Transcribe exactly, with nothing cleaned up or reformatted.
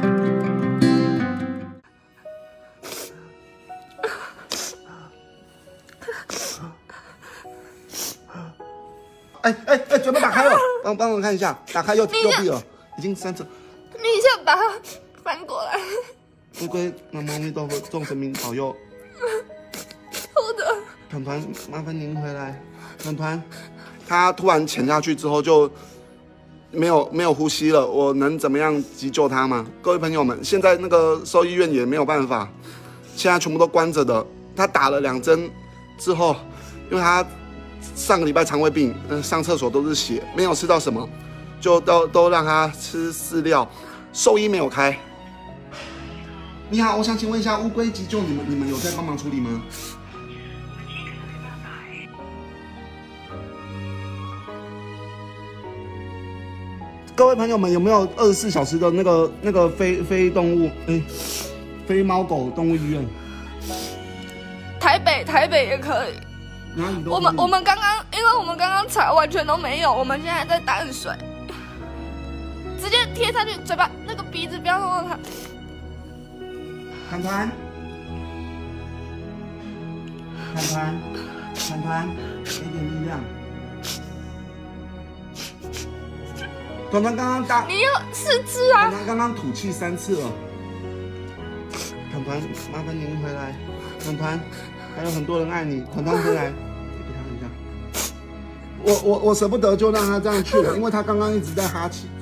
哎哎哎，嘴巴打开了，帮帮我看一下，打开右右臂了，已经三次。 你先把它翻过来。 乌龟，南无阿弥陀佛，众神明保佑。 好的。 团团，麻烦您回来。团团，他突然潜下去之后就没有没有呼吸了，我能怎么样急救他吗？各位朋友们，现在那个兽医院也没有办法，现在全部都关着的。他打了两针之后，因为他上个礼拜肠胃病，嗯，上厕所都是血，没有吃到什么，就都都让他吃饲料，兽医没有开。你好，我想请问一下，乌龟急救你们，你们有在帮忙处理吗？各位朋友们，有没有二十四小时的那个那个非非动物，哎，非猫狗动物医院？ 台北，台北也可以。 哪里都可以。 我们我们刚刚，因为我们刚刚查完全都没有，我们现在在淡水，直接贴上去，嘴巴那个鼻子不要弄到它。 团团，团团，团团，给点力量。团团刚刚大， 你要四肢啊！ 团团刚刚吐气三次了。团团，麻烦您回来。团团，还有很多人爱你。团团回来，给他一下。我我我舍不得就让他这样去了，因为他刚刚一直在哈气。